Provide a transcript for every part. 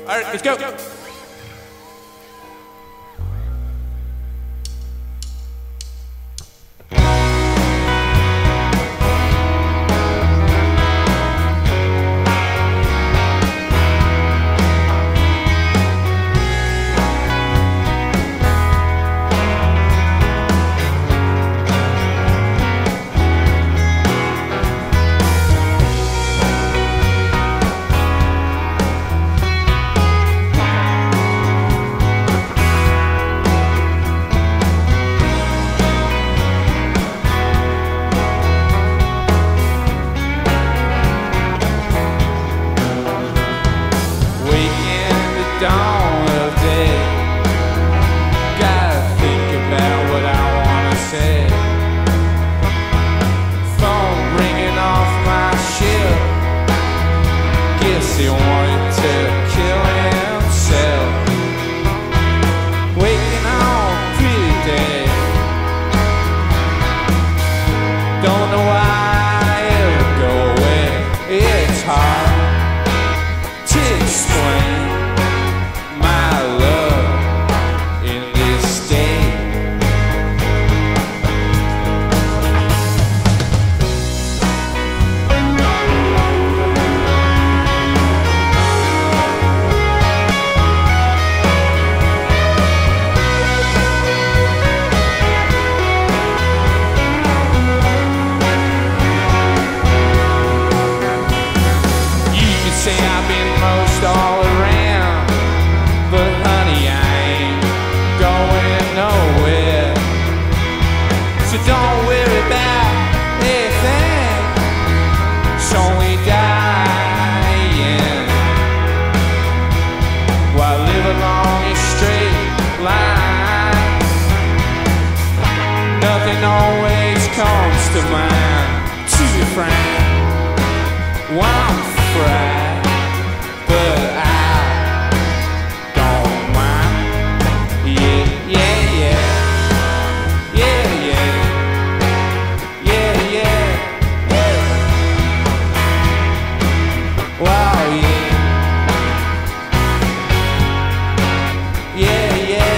All right, let's go. Dawn of day, gotta think about what I wanna say. Phone ringing off my ship, guess he wanted to kill himself. Waking on pretty day, don't know why it'll go away. It's hard to explain say I've been most all around, but honey, I ain't going nowhere. So don't worry about anything, it's only dying while I live along a straight line. Nothing always comes to mind, to be frank, when I'm fried. But I don't mind. Yeah, yeah, yeah. Yeah, yeah. Yeah, yeah. Yeah. Wow, yeah. Yeah, yeah.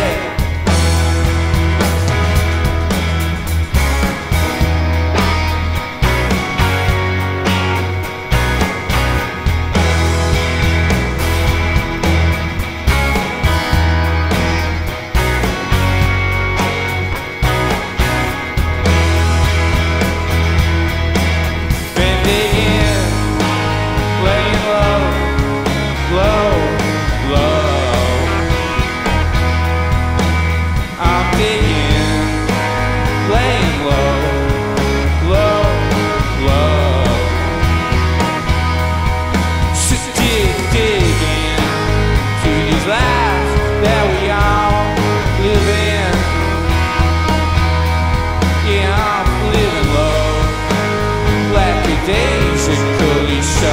Daisically so.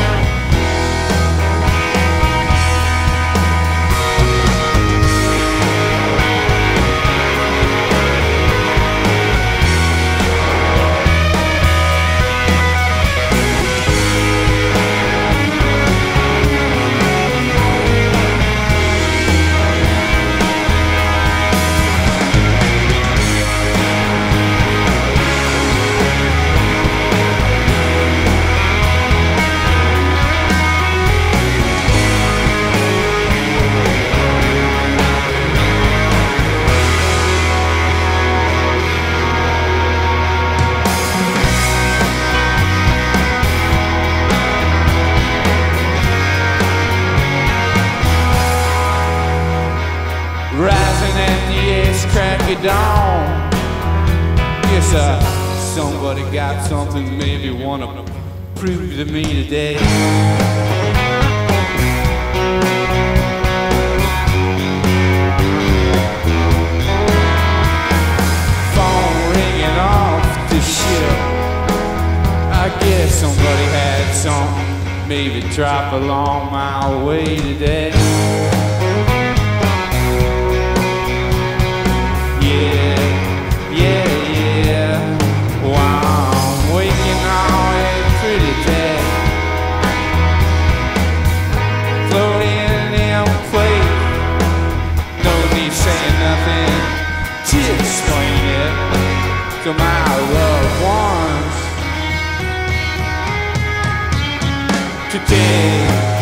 Rising at the ace crack of dawn. Yes, somebody got something maybe wanna prove to me today. Phone ringing off the ship. I guess somebody had something maybe drop along my way today. Floating today.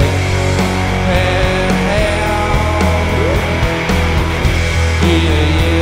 Yeah, yeah.